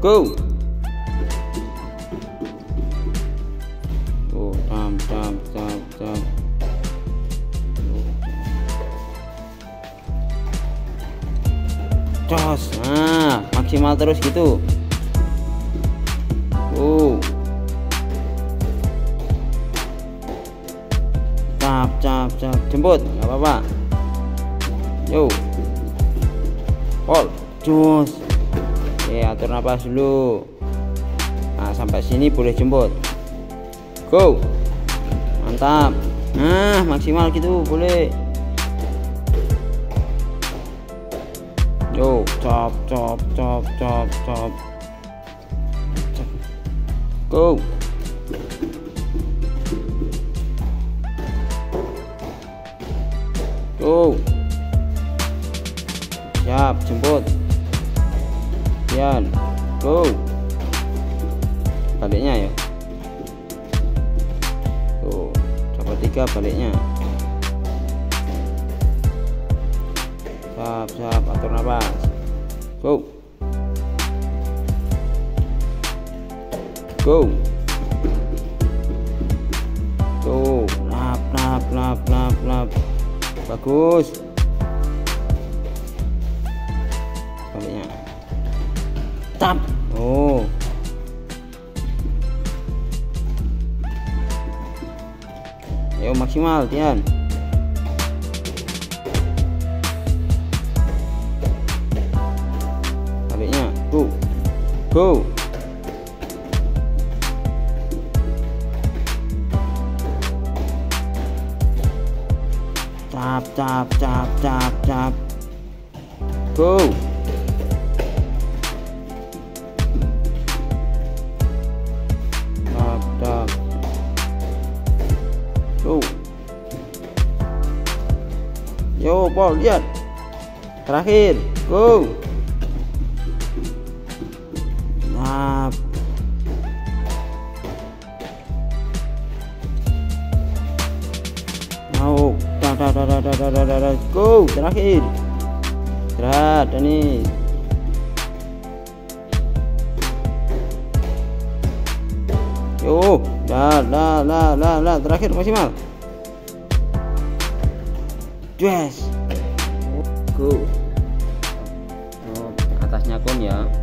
go. Oh, jump. Cos, nah maksimal terus gitu. Cap, jemput, nggak apa-apa. Yo, pol, cus. Oke, atur napas dulu. Nah, sampai sini boleh jemput. Go, mantap. Nah, maksimal gitu boleh. Yo, chop. Go. Go. Siap, jemput. Pian. Go. Baliknya ya. Tuh, coba 3 baliknya. Siap, atur nafas. Go. Tuh, lap. Bagus. Baliknya. Tap. Oh. Ayo maksimal, Tian. Baliknya. Go. Cap. Go. Cap. Go. Yo, Paul, lihat. Terakhir. Go. Cap. Mau. Go, terakhir. Istirahat, Dani. Yo, lah, terakhir maksimal. Yes. Go. Oh, atasnya kon ya.